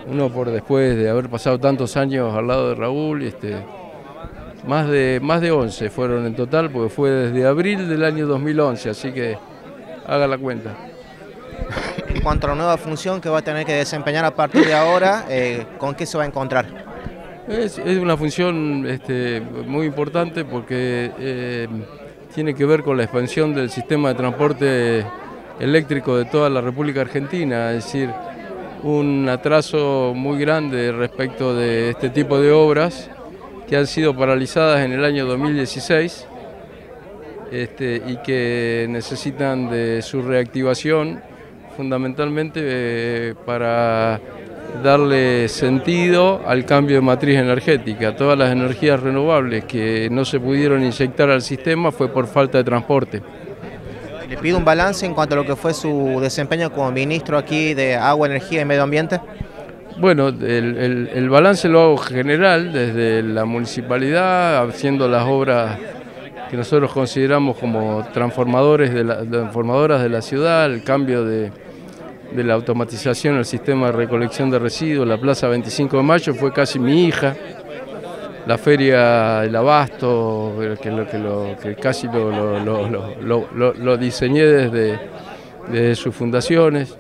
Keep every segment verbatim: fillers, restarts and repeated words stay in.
uno por después de haber pasado tantos años al lado de Raúl, este, más de, más de once fueron en total, porque fue desde abril del año dos mil once, así que haga la cuenta. En cuanto a la nueva función que va a tener que desempeñar a partir de ahora, eh, ¿con qué se va a encontrar? Es, es una función este, muy importante porque eh, tiene que ver con la expansión del sistema de transporte eléctrico de toda la República Argentina, es decir, un atraso muy grande respecto de este tipo de obras que han sido paralizadas en el año dos mil dieciséis este, y que necesitan de su reactivación fundamentalmente eh, para darle sentido al cambio de matriz energética. Todas las energías renovables que no se pudieron inyectar al sistema fue por falta de transporte. Le pido un balance en cuanto a lo que fue su desempeño como ministro aquí de Agua, Energía y Medio Ambiente. Bueno, el, el, el balance lo hago general desde la municipalidad, haciendo las obras que nosotros consideramos como transformadores de la, transformadoras de la ciudad, el cambio de, de la automatización al sistema de recolección de residuos. La Plaza veinticinco de mayo fue casi mi hija, la Feria del Abasto, que, lo, que, lo, que casi lo, lo, lo, lo, lo, lo diseñé desde, desde sus fundaciones.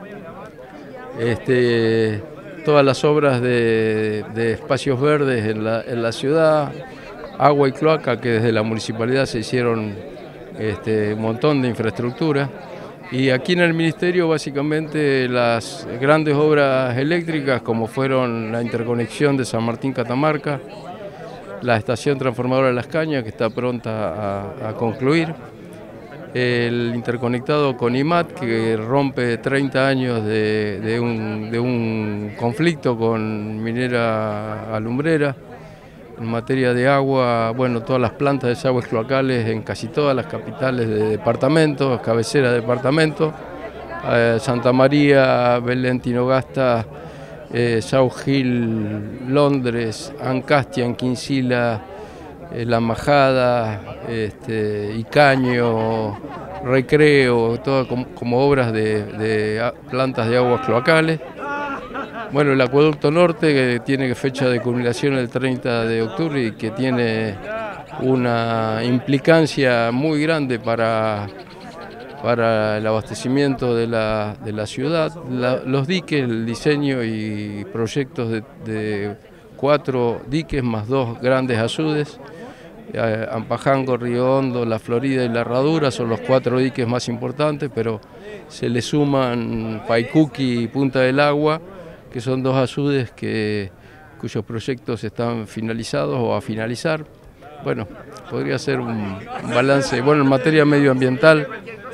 Este, todas las obras de, de espacios verdes en la, en la ciudad, agua y cloaca, que desde la municipalidad se hicieron este, un montón de infraestructura. Y aquí en el ministerio básicamente las grandes obras eléctricas, como fueron la interconexión de San Martín-Catamarca, la estación transformadora de Las Cañas, que está pronta a, a concluir, el interconectado con I M A T, que rompe treinta años de, de, un, de un conflicto con Minera Alumbrera. En materia de agua, bueno, todas las plantas de desagües cloacales en casi todas las capitales de departamentos, cabeceras de departamentos, eh, Santa María, Belén, Tinogasta, eh, South Hill, Londres, Ancastia, Enquincila, eh, La Majada, este, Icaño, Recreo, todas como, como obras de, de plantas de aguas cloacales. Bueno, el Acueducto Norte, que tiene fecha de culminación el treinta de octubre y que tiene una implicancia muy grande para, para el abastecimiento de la, de la ciudad. La, los diques, el diseño y proyectos de, de cuatro diques más dos grandes azudes, eh, Ampajango, Río Hondo, La Florida y La Herradura son los cuatro diques más importantes, pero se le suman Paicuqui y Punta del Agua, que son dos azudes que, cuyos proyectos están finalizados o a finalizar. Bueno, podría ser un, un balance. Bueno, en materia medioambiental,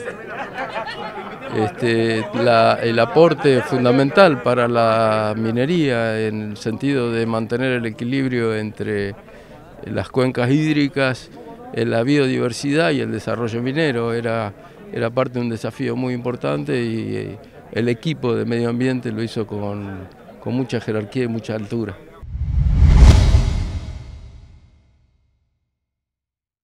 este, la, el aporte fundamental para la minería en el sentido de mantener el equilibrio entre las cuencas hídricas, la biodiversidad y el desarrollo minero era, era parte de un desafío muy importante y el equipo de medio ambiente lo hizo con, con mucha jerarquía y mucha altura.